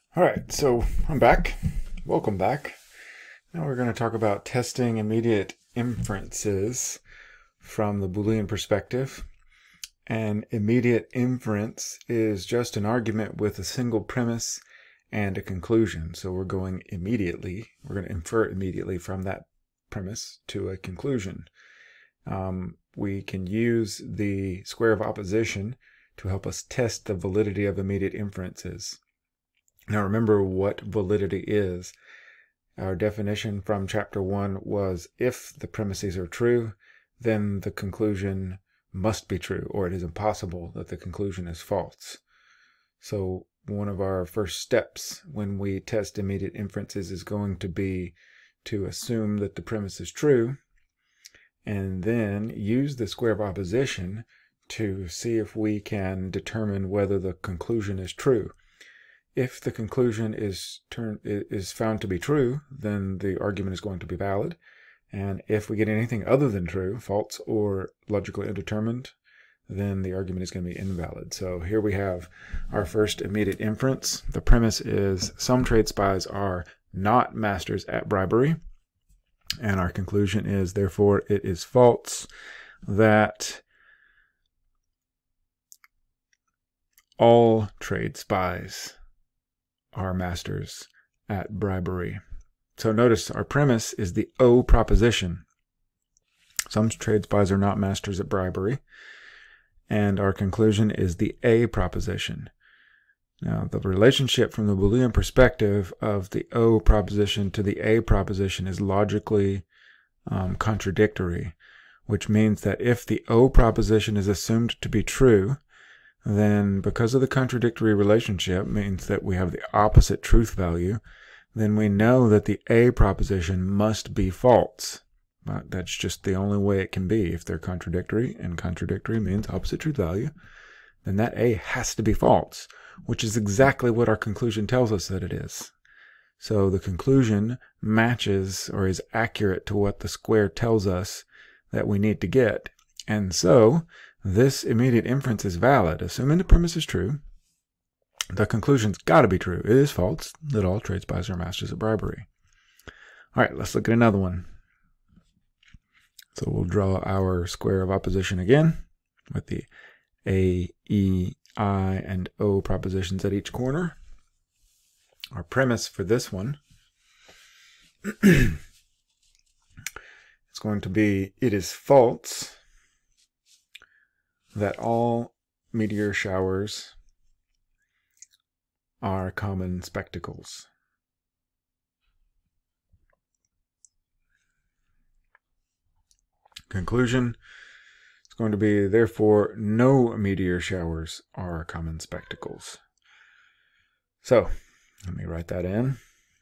All right, so I'm back. Welcome back. Now we're going to talk about testing immediate inferences from the Boolean perspective. An immediate inference is just an argument with a single premise and a conclusion. So we're going to infer immediately from that premise to a conclusion. We can use the square of opposition to help us test the validity of immediate inferences. Now remember what validity is. Our definition from chapter 1 was if the premises are true, then the conclusion must be true, or it is impossible that the conclusion is false. So one of our first steps when we test immediate inferences is going to be to assume that the premise is true, and then use the square of opposition to see if we can determine whether the conclusion is true. If the conclusion is found to be true, then the argument is going to be valid. And if we get anything other than true, false or logically undetermined, then the argument is going to be invalid. So here we have our first immediate inference. The premise is some trade spies are not masters at bribery. And our conclusion is, therefore, it is false that all trade spies are masters at bribery. So notice our premise is the O proposition. Some trade spies are not masters at bribery. And our conclusion is the A proposition. Now the relationship from the Boolean perspective of the O proposition to the A proposition is logically contradictory, which means that if the O proposition is assumed to be true, then because of the contradictory relationship means that we have the opposite truth value, then we know that the A proposition must be false. That's just the only way it can be. If they're contradictory, and contradictory means opposite truth value, then that A has to be false, which is exactly what our conclusion tells us that it is. So the conclusion matches or is accurate to what the square tells us that we need to get. And so this immediate inference is valid. Assuming the premise is true, the conclusion's got to be true. It is false that all trade spies are masters at bribery. All right, let's look at another one. So we'll draw our square of opposition again with the A, E, I, and O propositions at each corner. Our premise for this one is going to be, it is false that all meteor showers are common spectacles. Conclusion is going to be, therefore, no meteor showers are common spectacles. So, let me write that in.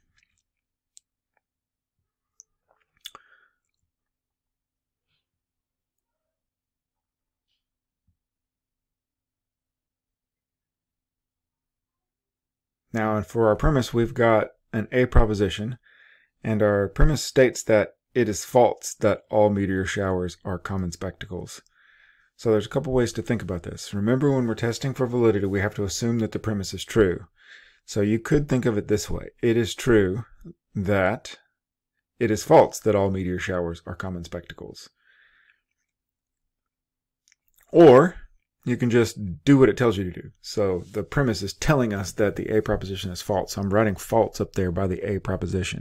Now, for our premise, we've got an A proposition, and our premise states that it is false that all meteor showers are common spectacles. So there's a couple ways to think about this. Remember, when we're testing for validity, we have to assume that the premise is true. So you could think of it this way. It is true that it is false that all meteor showers are common spectacles. Or you can just do what it tells you to do. So the premise is telling us that the A proposition is false. So I'm writing false up there by the A proposition.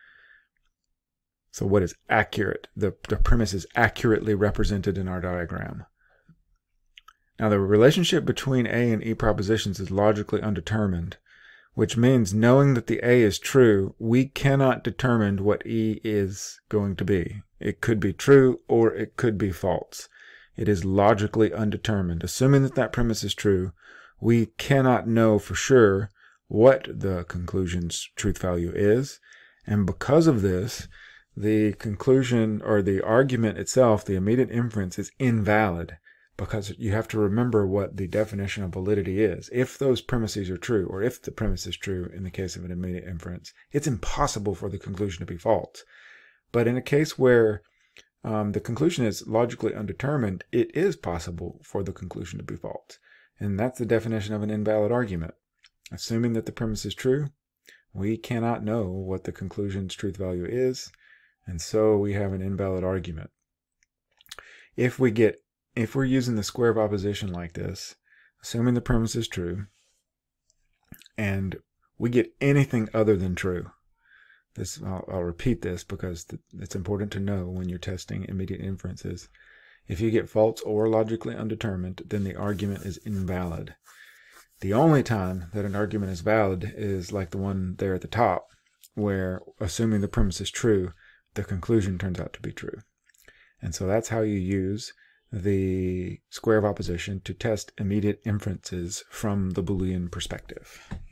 So what is accurate? The premise is accurately represented in our diagram. Now the relationship between A and E propositions is logically undetermined, which means knowing that the A is true, we cannot determine what E is going to be. It could be true or it could be false. It is logically undetermined. Assuming that that premise is true, we cannot know for sure what the conclusion's truth value is. And because of this, the conclusion or the argument itself, the immediate inference, is invalid, because you have to remember what the definition of validity is. If those premises are true, or if the premise is true in the case of an immediate inference, it's impossible for the conclusion to be false. But in a case where the conclusion is logically undetermined, it is possible for the conclusion to be false. And that's the definition of an invalid argument. Assuming that the premise is true, we cannot know what the conclusion's truth value is, and so we have an invalid argument. If we're using the square of opposition like this, assuming the premise is true, and we get anything other than true, I'll repeat this because it's important to know when you're testing immediate inferences. If you get false or logically undetermined, then the argument is invalid. The only time that an argument is valid is like the one there at the top, where assuming the premise is true, the conclusion turns out to be true. And so that's how you use the square of opposition to test immediate inferences from the Boolean perspective.